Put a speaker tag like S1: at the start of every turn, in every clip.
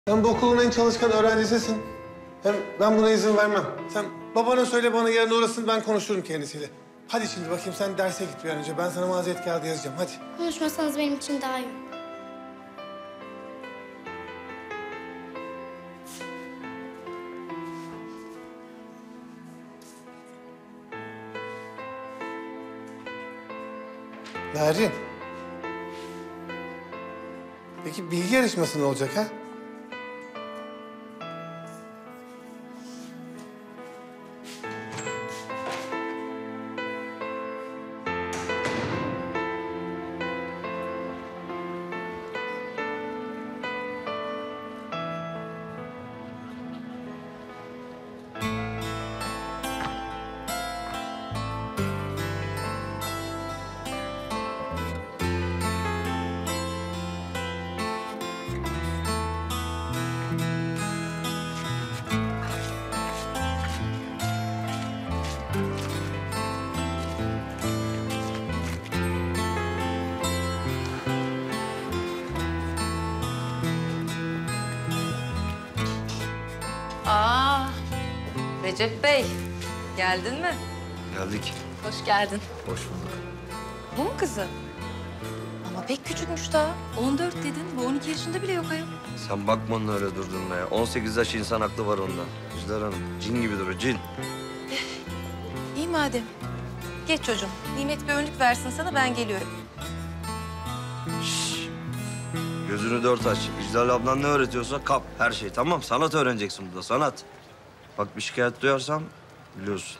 S1: Sen bu okulun en çalışkan öğrencisisin. Hem ben buna izin vermem. Sen babana söyle bana yarın uğrasın, ben konuşurum kendisiyle. Hadi şimdi bakayım, sen derse git bir an önce. Ben sana mazeret kağıdı yazacağım, hadi.
S2: Konuşmasanız benim için daha iyi.
S1: Narin. Peki bilgi yarışması ne olacak ha?
S3: Recep Bey, geldin mi?
S4: Geldik.
S3: Hoş geldin.
S4: Hoş bulduk.
S3: Bu mu kızı? Ama pek küçükmüş daha. 14 dedin, bu 12 yaşında bile yok ayol.
S4: Sen bakma onun öyle durduğuna ya. 18 yaş insan aklı var onda. Güzel Hanım, cin gibi duruyor, cin.
S3: İyi madem. Geç çocuğum. Nimet bir önlük versin sana, ben geliyorum.
S4: Şşş. Gözünü dört aç. İclal ablan ne öğretiyorsa kap her şey, tamam? Sanat öğreneceksin burada, sanat. Bak bir şikayet duyarsam biliyorsun.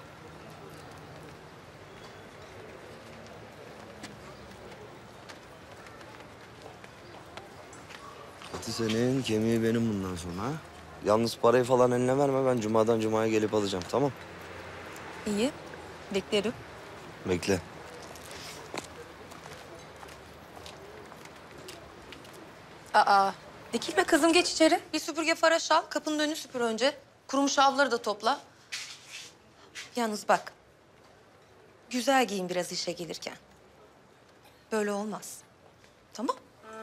S4: Eti senin, kemiği benim bundan sonra. Ha? Yalnız parayı falan eline verme, ben cumadan cumaya gelip alacağım, tamam?
S3: İyi, beklerim.
S4: Bekle.
S3: Aa, dikilme kızım, geç içeri. Bir süpürge faraş al, kapının önünü süpür önce. Kurumuş havluları da topla. Yalnız bak, güzel giyin biraz işe gelirken. Böyle olmaz. Tamam?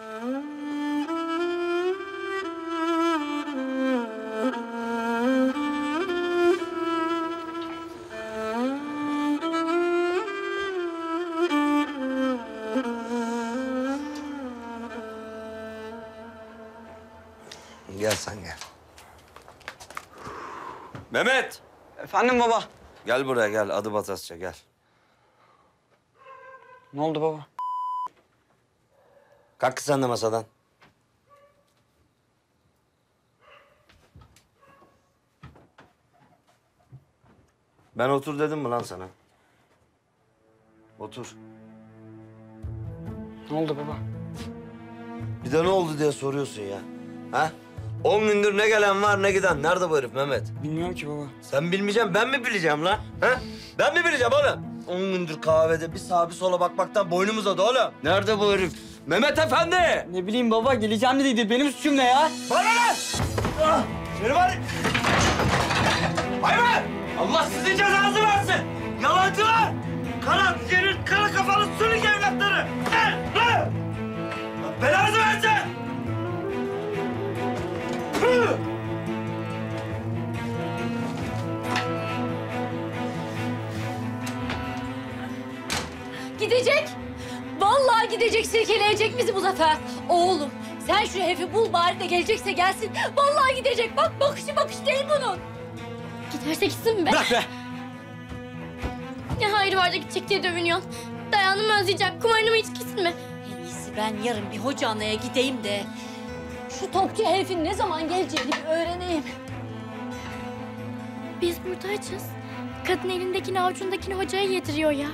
S4: Gel sen gel. Mehmet!
S5: Efendim baba.
S4: Gel buraya gel, adı Batasça gel.
S5: Ne oldu baba?
S4: Kalk sen de masadan. Ben otur dedim mi lan sana? Otur.
S5: Ne oldu baba?
S4: Bir de ne oldu diye soruyorsun ya. Ha? 10 gündür ne gelen var ne giden. Nerede bu herif Mehmet?
S5: Bilmiyorum ki baba.
S4: Sen bilmeyeceksin, ben mi bileceğim lan? Ha? Ben mi bileceğim oğlum? 10 gündür kahvede bir sağa bir sola bakmaktan boynum uzadı oğlum. Nerede bu herif? Mehmet Efendi!
S5: Ne bileyim baba, geleceğim dediydi. Benim suçum ne ya?
S4: Bana lan! Ah! Seni var! Hayvan! Allah sizin cezanızı versin! Yalancılar! Kara ciğerin, kara kafalı sürük evlatları! Gel! Lan! Allah belanızı versin! Hı!
S6: Gidecek. Vallahi gidecek, silkeleyecek bizi bu sefer. Oğlum sen şu herifi bul bari de gelecekse gelsin. Vallahi gidecek. Bak bakışı değil bunun.
S2: Giderse gitsin be.
S5: Bırak be.
S2: Ne hayrı var da gidecek diye dövünüyorsun. Dayanım özleyecek, kumarını mı içkisin mi?
S6: En iyisi ben yarın bir hoca anaya gideyim de şu topçu herifin ne zaman geleceğini bir öğreneyim.
S2: Biz burada açız. Kadın elindekini avucundakini hocaya yediriyor ya.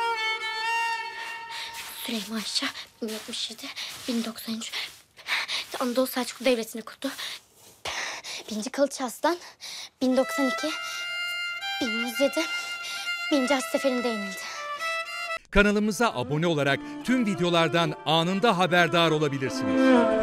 S2: Süleyman Şah 1077, 1093. Anadolu Selçuklu Devleti'ni kurdu. 1. Kılıç Arslan 1092, 1107, 1. Haç Seferi'nde yenildi.
S7: Kanalımıza abone olarak tüm videolardan anında haberdar olabilirsiniz.